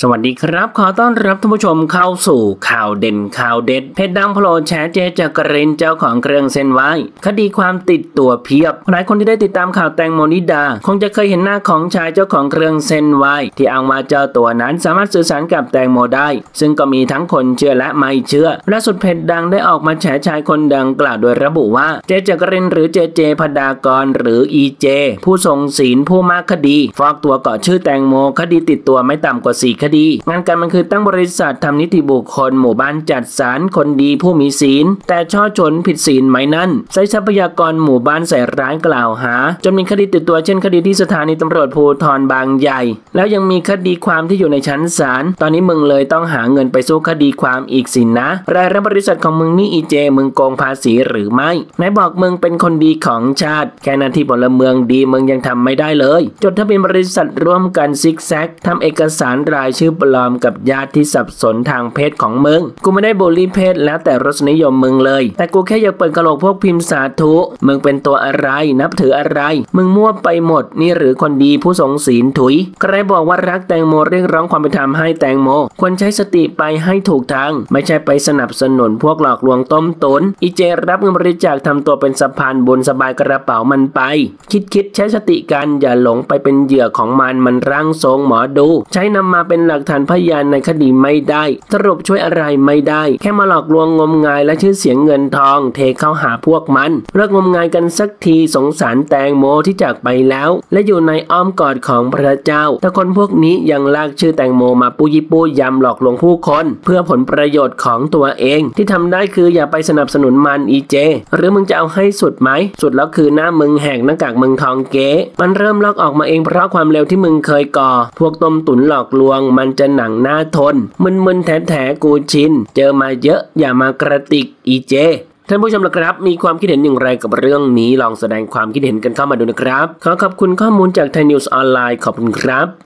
วัสดีครับขอต้อนรับท่านผู้ชมเข้าสู่ข่าวเด่นข่าวเด็ดเพจดังโผล่แฉเจจักรินเจ้าของเครื่องเส้นไหว้คดีความติดตัวเพียบหลายคนที่ได้ติดตามข่าวแตงโมนิดาคงจะเคยเห็นหน้าของชายเจ้าของเครื่องเส้นไหว้ที่อ้างว่าเจ้าตัวนั้นสามารถสื่อสารกับแตงโมได้ซึ่งก็มีทั้งคนเชื่อและไม่เชื่อล่าสุดเพจดังได้ออกมาแฉชายคนดังกล่าวโดยระบุว่าเจจักรินหรือเจเจพดากรหรืออีเจผู้ทรงศีลผู้มากคดีฟอกตัวเกาะชื่อแตงโมคดีติดตัวไม่ต่ำกว่า4 คดีงานการมันคือตั้งบริษัททำนิติบุคคลหมู่บ้านจัดสรรคนดีผู้มีศีลแต่ช่อชนผิดศีลไหมนั่นใช้ทรัพยากรหมู่บ้านใส่ร้ายกล่าวหาจนมีคดีติดตัวเช่นคดีที่สถานีตำรวจภูธรบางใหญ่แล้วยังมีคดีความที่อยู่ในชั้นศาลตอนนี้มึงเลยต้องหาเงินไปสู้คดีความอีกสินนะรายรับบริษัทของมึงนี่อีเจมึงโกงภาษีหรือไม่ไหนบอกมึงเป็นคนดีของชาติแค่หน้าที่พลเมืองดีมึงยังทำไม่ได้เลยจดทะเบียนบริษัทร่วมกันซิกแซกทำเอกสารรายชื่อปลอมกับญาติที่สับสนทางเพศของมึงกูไม่ได้บูลลี่เพศแล้วแต่รสนิยมมึงเลยแต่กูแค่อยากเปิดกระโหลกพวกพิมพ์สาธุมึงเป็นตัวอะไรนับถืออะไรมึงมั่วไปหมดนี่หรือคนดีผู้ทรงศีลถุยใครบอกว่ารักแตงโมเรียกร้องความเป็นธรรมให้แตงโมควรใช้สติไปให้ถูกทางไม่ใช่ไปสนับสนุนพวกหลอกลวงต้มตุ๋นอีเจรับเงินบริจาคทำตัวเป็นสะพานบุญสบายกระเป๋ามันไปคิดใช้สติกันอย่าหลงไปเป็นเหยื่อของมันร่างทรงหมอดูใช้นำมาเป็นหลักฐานพยานในคดีไม่ได้สรุปช่วยอะไรไม่ได้แค่มาหลอกลวงงมงายและชื่อเสียงเงินทองเทเข้าหาพวกมันเลิกงมงายกันสักทีสงสารแตงโมที่จากไปแล้วและอยู่ในอ้อมกอดของพระเจ้าแต่คนพวกนี้ยังลากชื่อแตงโมมาปูยิปูยำหลอกลวงผู้คนเพื่อผลประโยชน์ของตัวเองที่ทำได้คืออย่าไปสนับสนุนมันอีเจหรือมึงจะเอาให้สุดไหมสุดแล้วคือหน้ามึงแหกหน้ากากมึงทองเก๋มันเริ่มลอกออกมาเองเพราะความเร็วที่มึงเคยก่อพวกต้มตุ๋นหลอกลวงมันจะหนังหน้าทนมึนแถกูชินเจอมาเยอะอย่ามากระติกอีเจท่านผู้ชมล่ะครับมีความคิดเห็นอย่างไรกับเรื่องนี้ลองแสดงความคิดเห็นกันเข้ามาดูนะครับขอขอบคุณข้อมูลจากไทยนิวส์ออนไลน์ขอบคุณครับ